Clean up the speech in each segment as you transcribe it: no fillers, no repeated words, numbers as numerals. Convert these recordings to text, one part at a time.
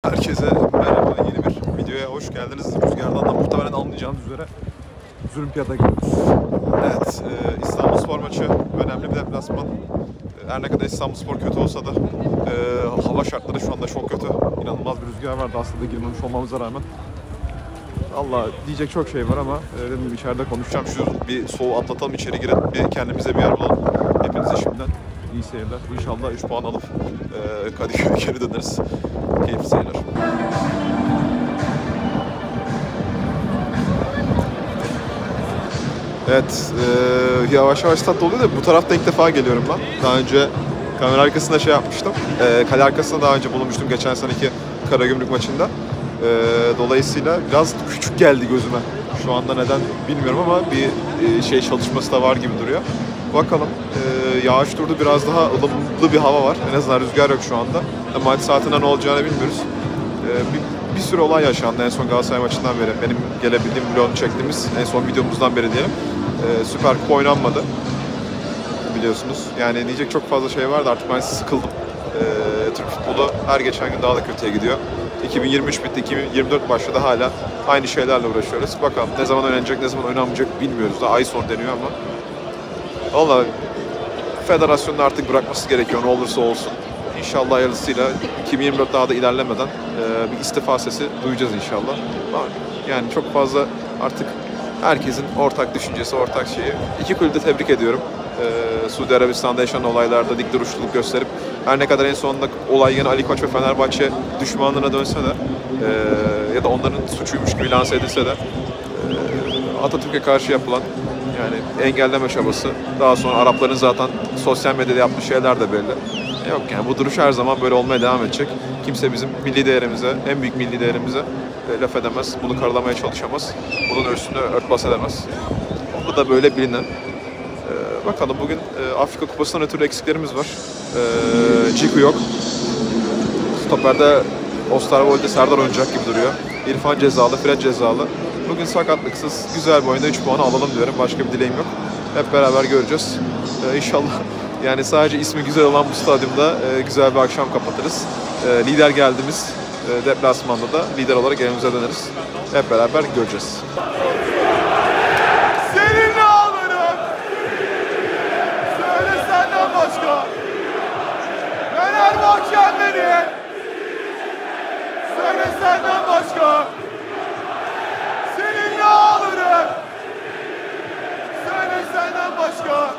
Herkese merhaba, yeni bir videoya hoş geldiniz. Rüzgardan da muhtemelen anlayacağınız üzere Zülmpiyat'a gidiyoruz. Evet, İstanbulspor maçı önemli bir deplasman. Her ne kadar İstanbulspor kötü olsa da hava şartları şu anda çok kötü. İnanılmaz bir rüzgar vardı aslında girmemiş olmamıza rağmen. Allah diyecek çok şey var ama dediğim gibi içeride konuşacağım. Şu bir soğuğu atlatalım, içeri girelim, bir kendimize bir yer bulalım. Hepinize şimdiden iyi seyirler. İnşallah 3 puan alıp Kadıköy'e geri döneriz. Keyifli seyirler. Evet, yavaş yavaş stat oluyor da bu tarafta ilk defa geliyorum ben. Daha önce kamera arkasında şey yapmıştım. Kale arkasında daha önce bulunmuştum geçen seneki Karagümrük maçında. Dolayısıyla biraz küçük geldi gözüme. Şu anda neden bilmiyorum ama bir şey çalışması da var gibi duruyor. Bakalım, yağış durdu, biraz daha ılımlı bir hava var. En azından rüzgar yok şu anda. Maç saatinde ne olacağını bilmiyoruz. Bir sürü olay yaşandı en son Galatasaray maçından beri. Benim gelebildiğim vlogunu çektiğimiz en son videomuzdan beri diyelim. Süper Kupa oynanmadı biliyorsunuz. Yani diyecek çok fazla şey vardı, artık ben sıkıldım. Türk futbolu her geçen gün daha da kötüye gidiyor. 2023 bitti, 2024 başladı, hala aynı şeylerle uğraşıyoruz. Bakalım ne zaman oynanacak, ne zaman oynanmayacak bilmiyoruz da, ay sonu deniyor ama. Vallahi federasyonun artık bırakması gerekiyor, ne olursa olsun. İnşallah hayırlısıyla 2024 daha da ilerlemeden bir istifa sesi duyacağız inşallah. Yani çok fazla artık herkesin ortak düşüncesi, ortak şeyi. İki kulübü de tebrik ediyorum. Suudi Arabistan'da yaşanan olaylarda dik duruşluluk gösterip, her ne kadar en sonunda olay yine Ali Koç ve Fenerbahçe düşmanlığına dönse de ya da onların suçuymuş gibi lanse edilse de Atatürk'e karşı yapılan yani engelleme çabası, daha sonra Arapların zaten sosyal medyada yaptığı şeyler de belli. Yok yani bu duruş her zaman böyle olmaya devam edecek. Kimse bizim milli değerimize, en büyük milli değerimize laf edemez. Bunu karalamaya çalışamaz. Bunun üstünü örtbas edemez. Bu da böyle bilinen. Bakalım bugün Afrika Kupası'ndan ötürü eksiklerimiz var. Ciku yok. Stoper'de Osterwolde Serdar oynayacak gibi duruyor. İrfan cezalı, Fred cezalı. Bugün sakatlıksız güzel bir oyunda 3 puanı alalım diyorum. Başka bir dileğim yok. Hep beraber göreceğiz. İnşallah yani sadece ismi güzel olan bu stadyumda güzel bir akşam kapatırız. Lider geldiğimiz deplasmanda da lider olarak evimize döneriz. Hep beraber göreceğiz. Seninle ağlarım. Söyle senden başka. Fenerbahçem beni. Söyle senden başka. Seninle ağlarım. Söyle senden başka.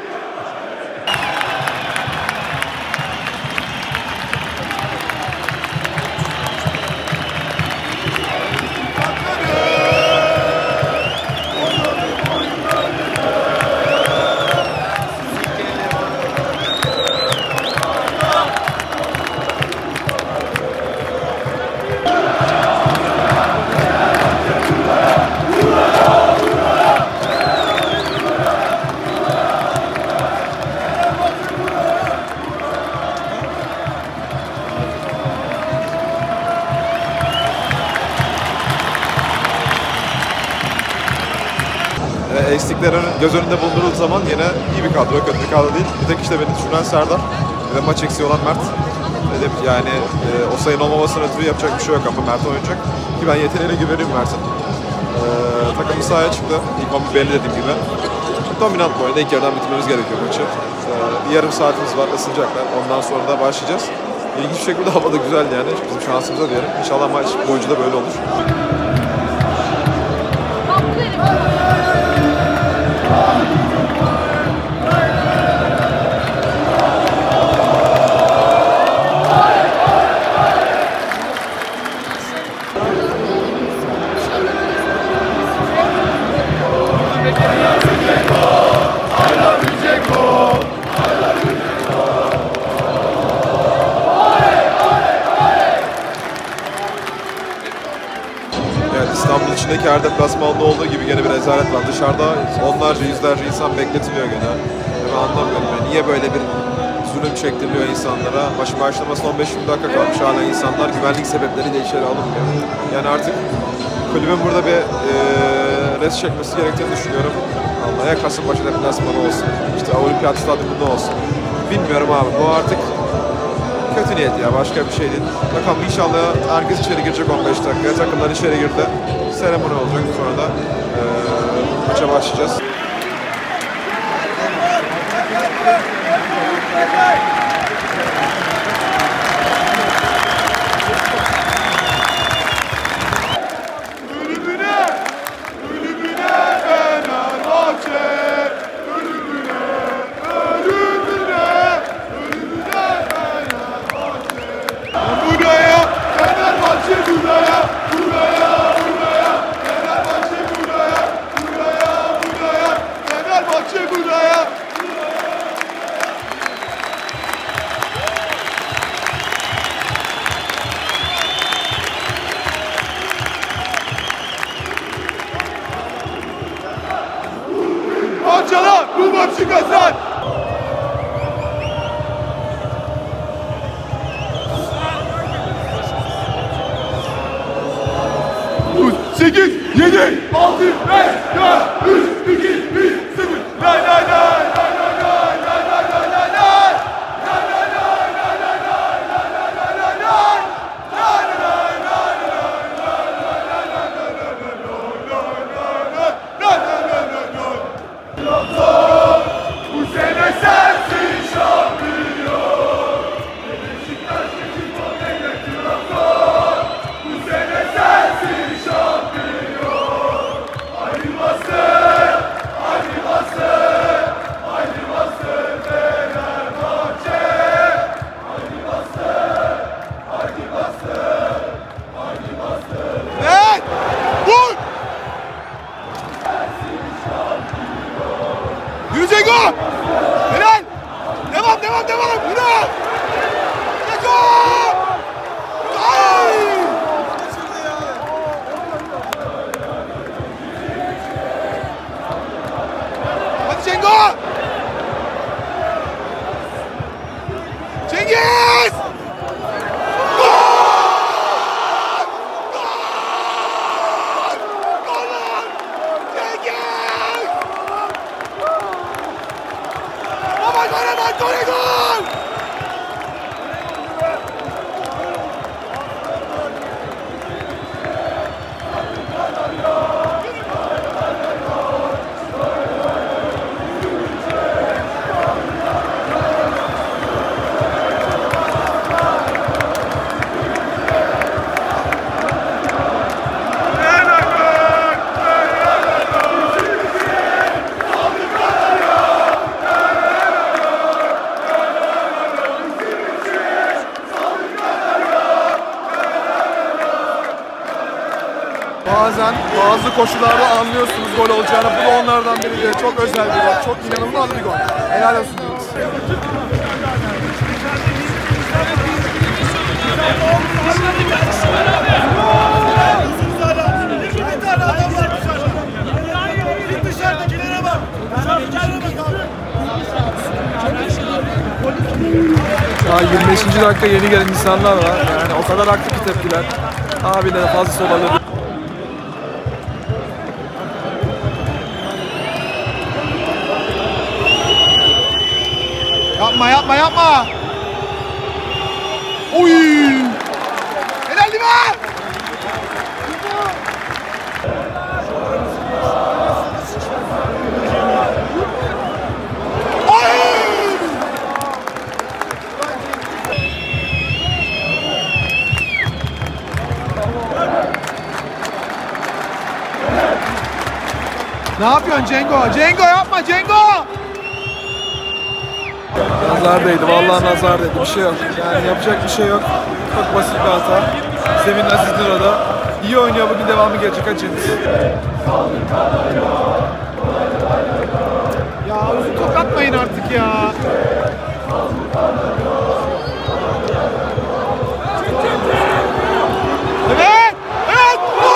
Eksiklerin göz önünde bulundurulduğu zaman yine iyi bir kadro, kötü bir kadro değil. Bir tek işte beni düşünen Serdar ve maç eksiği olan Mert. Yani o sayın olmamasına ötürü yapacak bir şey yok ama Mert oynayacak. Ki ben yeteneğine güveniyorum Mert'in. Takımı sahaya çıktı. İlk 11 belli dediğim gibi. Dominant bir oyunda ilk yarıdan bitirmemiz gerekiyor maçı. Bir yarım saatimiz var, ısınacaklar. Ondan sonra da başlayacağız. İlginç bir şekilde hava da güzeldi yani. Bizim şansımıza diyelim. İnşallah maç boyunca da böyle olur. İstanbul içindeki her deplasmanda olduğu gibi gene bir rezalet var. Dışarıda onlarca, yüzlerce insan bekletiliyor gene. Ben anlamıyorum yani. Niye böyle bir zulüm çektiriliyor insanlara? Maçın başlamasına 15-20 dakika kalmış, hala insanlar güvenlik sebepleriyle içeri alınmıyor. Yani artık kulübün burada bir res çekmesi gerektiğini düşünüyorum. Allah, ya Kasımpaşa deplasmanı olsun, işte Olimpiyat Stadyumunda olsun. Bilmiyorum abi, bu artık kötü niyet ya, başka bir şey değil. Bakalım inşallah herkes içeri girecek 15 dakikaya. Takımlar içeri girdi. Seremoni olacak, sonra da maça başlayacağız. Parçala bu maçı kazan. Sekiz, yedi, altı, beş, dört, üç, iki, bir, sıfır. Lay lay lay lay lay lay lay lay lay lay lay. Lay lay lay lay lay lay lay lay lay lay lay. Lay lay lay lay lay lay lay lay lay lay lay lay. Bu sene sensin şampiyon. Beşiktaş Beşiktaş Devlet Trabzon. Bu sene sensin şampiyon. Haydi bastır, haydi bastır, haydi bastır Fenerbahçe. Haydi bastır, haydi bastır, haydi bastır. Evet, vur! Yürü Cengo! Helal! Devam, devam, devam! Yürü! Cengo! Ay! Hadi Cengo! Cengiz! Gol! Gol! Gol lan! Cengiz! Aman gol, aman gol, gol! Bazen bazı koşularda anlıyorsunuz gol olacağını. Bu da onlardan biri. Çok özel bir gol. Çok inanılmaz bir gol. Helal olsun diyoruz. Daha 25. dakika yeni gelen insanlar var. Yani o kadar haklı ki tepkiler. Abiler fazla sobalı. Yapma, yapma, yapma! Oy! Helal Liman! Ne yapıyorsun Cengo? Cengo yapma Cengo! Nazar değdi. Vallahi nazar değdi. Bir şey yok. Yani yapacak bir şey yok. Çok basit bir hata. Semin Aziz Nura'da. İyi oynuyor. Bugün devamı gelecek. Açınız. Ya uzun top atmayın artık ya. Evet! Evet!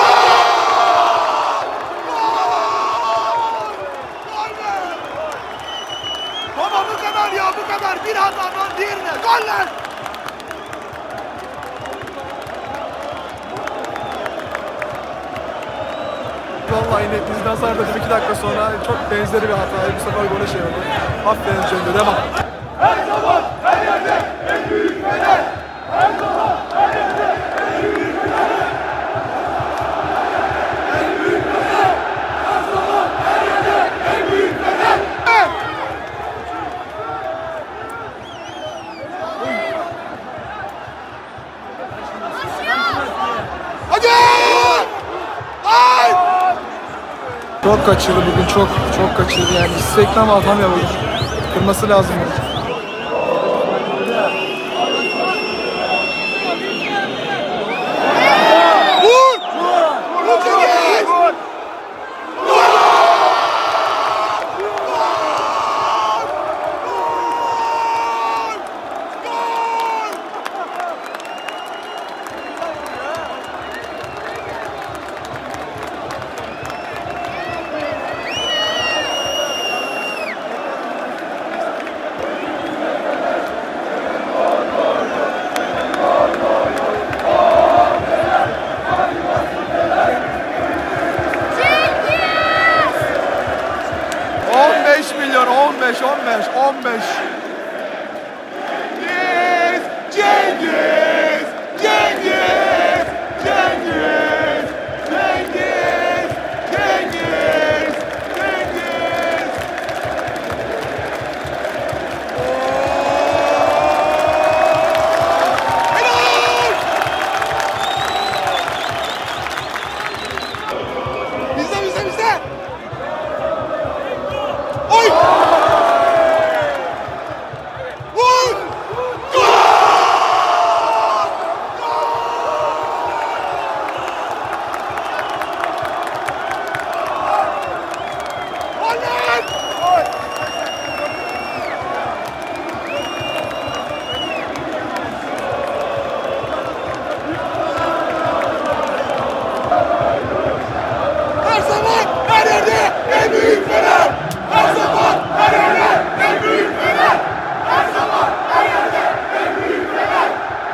Baba bu kadar ya, bu kadar. Bir hatadan diğerine. Gol lan! Vallahi yine biz nazar dedim 2 dakika sonra çok benzeri bir hatayı bu sefer gole şey oldu. Aferin Cengo, devam. Her zaman, her yerde en büyük Fener! Çok kaçırdı bugün, çok kaçırdı yani. İstekli ama atamıyor bugün. Kırması lazım bunu. Milyon 15. Cengiz! Bizde! Oy! Vur! Her zaman, her yerde en büyük Fener! Her zaman, her yerde en büyük Fener! Her zaman, her yerde en büyük Fener!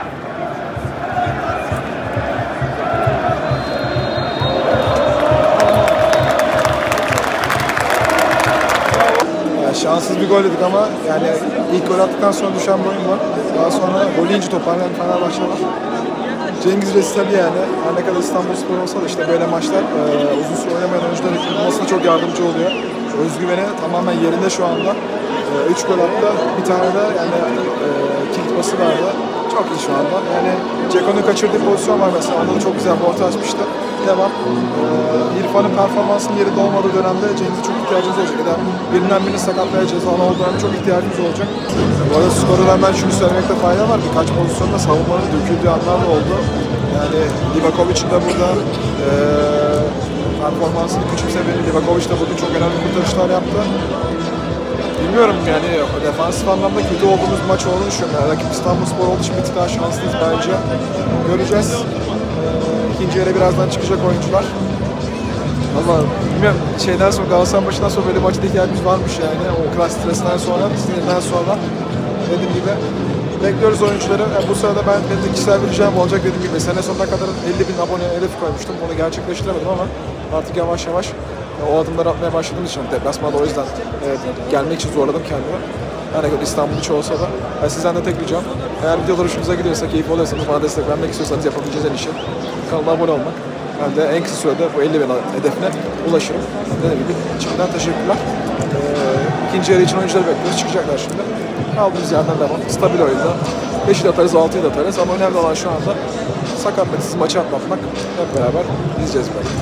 Yani şanssız bir gol dedik ama yani ilk gol attıktan sonra düşen bir oyun var. Daha sonra golü ince toparlayan Fenerbahçe var. Cengiz Resitali yani. Her ne kadar İstanbulspor olsa da işte böyle maçlar uzun süre oynamayan oyuncuların bulmasına çok yardımcı oluyor. Özgüveni tamamen yerinde şu anda. 3 gol attı. Bir tane de yani kilit pası verdi. Çok iyi şu anda. Yani Ceko'nun kaçırdığı pozisyon var mesela. Onda da çok güzel bir orta açmıştı. Devam. İrfan'ın performansının yerinde olmadığı dönemde Cengiz'e çok ihtiyacımız olacak. Ya da birinden birini sakatlığa cezalı olduğu dönemde çok ihtiyacımız olacak. Bu arada skoru hemen şunu söylemekte fayda var. Birkaç pozisyonda savunmanın döküldüğü anlar da oldu. Yani Livakovic'in de burada performansını küçümsemeyen Livakovic de bugün çok önemli kurtarışlar yaptı. Bilmiyorum yani defansif anlamda kötü olduğumuz bir maç olduğunu düşünüyorum. Yani rakip İstanbulspor olduğu için bir tık daha şanslıyız bence. Göreceğiz. İkinci yere birazdan çıkacak oyuncular. Ama bilmiyorum şeyden sonra Galatasaray maçından sonra böyle maçta ihtiyacımız varmış yani. O kadar stresten sonra, sinirden sonra dediğim gibi bekliyoruz oyuncuları. Yani bu sırada benim de kişisel bir ricam olacak dediğim gibi. Sene sonuna kadar 50.000 abone hedef koymuştum. Onu gerçekleştiremedim ama artık yavaş yavaş o adımları atmaya başladığım için deplasmanda o yüzden gelmek için zorladım kendimi. Her ne kadar İstanbul içi olsa da. Yani sizden de tek ricam. Eğer videolar hoşunuza gidiyorsa, keyif oluyorsanız, bana destek vermek istiyorsanız yapabileceğiniz en işi kanala abone olmak. Ben de en kısa sürede bu 50.000 hedefine ulaşırım. Dediğim gibi şimdiden teşekkürler. İkinci yarı için oyuncuları bekliyoruz. Çıkacaklar şimdi. Kaldığımız yerden devam. Stabil oyunda. 5'i de atarız, 6'yı da atarız. Ama önemli olan şu anda sakatlıksız maçı atlatmak. Hep beraber izleyeceğiz belki.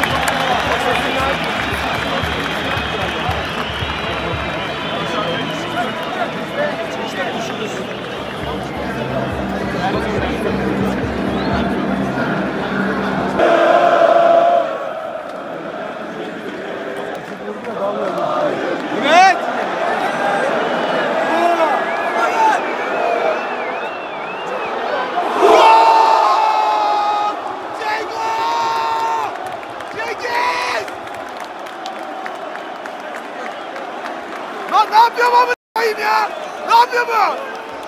Evet! Cengiz! Lan ne yapıyor bu a**ayım ya? Ne yapıyor bu?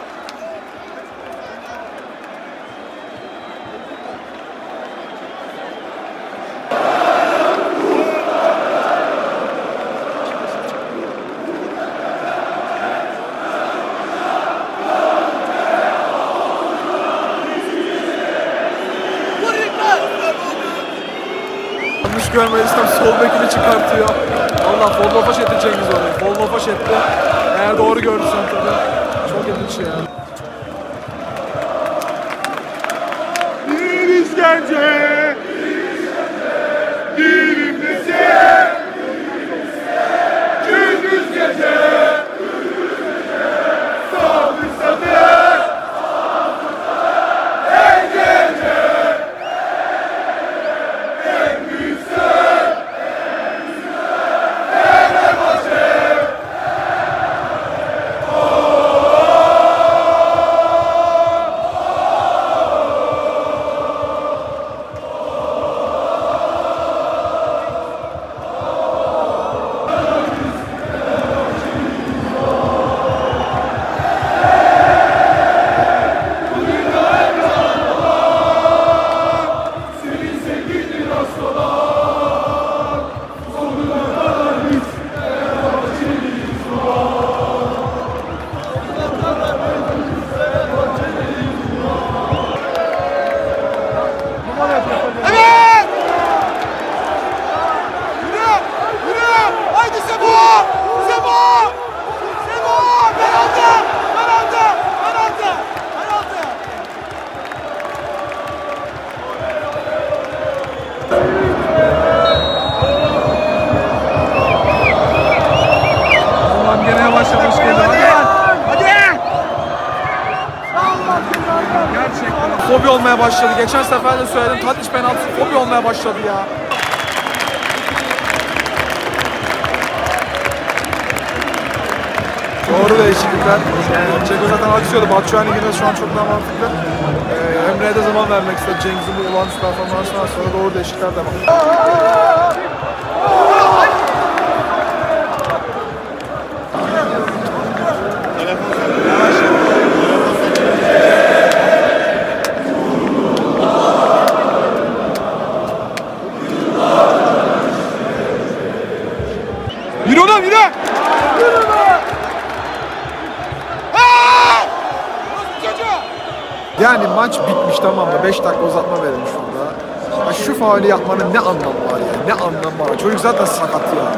Yanlış görmediysem sol bekini çıkartıyor. Valla Follo faş etti Cengiz orayı. Follo faş etti. Eğer doğru gördüysen tabii. Çok ilginç ya. Bir işkence, dilimdesin, olmaya başladı. Geçen sefer de söyledim, Tadic penaltı fobi olmaya başladı ya. Doğru değişiklikler. Ceko zaten aksıyordu. Batshuayi yine şu an çok daha mantıklı. Emre'ye de zaman vermek istedi. Cengiz'in bu olağanüstü performansından sonra doğru değişiklikler devam. Yürü oğlum yürü! Yani maç bitmiş, tamam mı? 5 dakika uzatma verilmiş burada. Ya şu faulü yapmanın ne anlamı var ya? Ne anlamı var? Çocuk zaten sakat ya.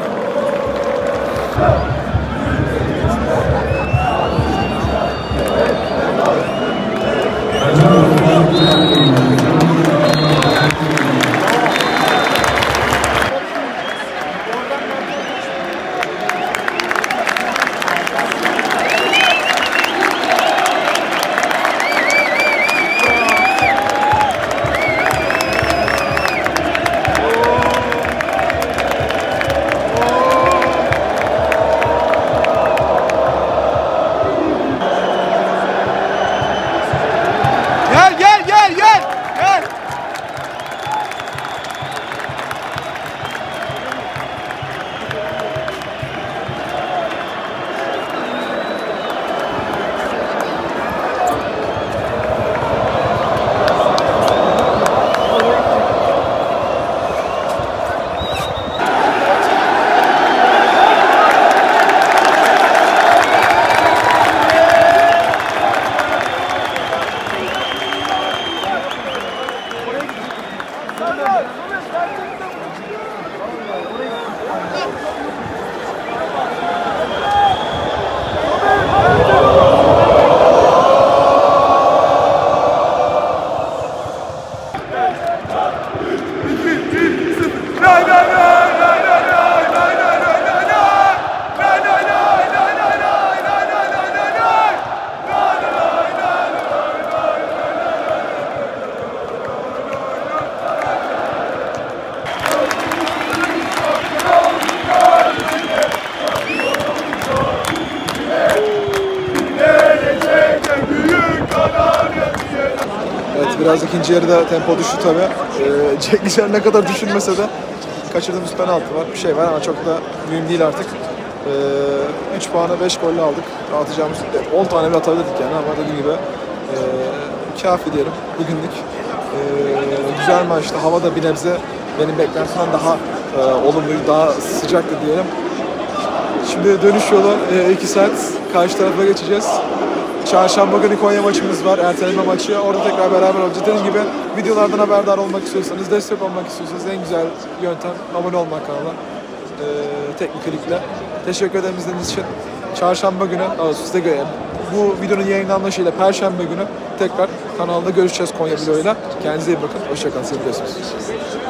Biraz ikinci yarıda tempo düştü tabii. Cengiz ne kadar düşünmese de kaçırdığımız penaltı var, bir şey var ama çok da mühim değil artık. 3 puanı 5 golle aldık. Atacağımız 10 tane bir atabilirdik yani ama dediğim gibi kafi diyelim bugünlük. Güzel maçtı. Hava da bir nebze benim beklentimden daha olumlu, daha sıcaktı diyelim. Şimdi dönüş yolu 2 saat karşı tarafa geçeceğiz. Çarşamba günü Konya maçımız var, erteleme maçı. Orada tekrar beraber olacağız. Dediğim gibi videolardan haberdar olmak istiyorsanız, destek olmak istiyorsanız en güzel yöntem abone olmak kanala. Tekniklikle. Teşekkür ederim izlediğiniz için. Çarşamba günü, bu videonun yayınlanmasıyla Perşembe günü tekrar kanalda görüşeceğiz Konya vloguyla. Kendinize iyi bakın. Hoşçakalın. Seviliyorsunuz.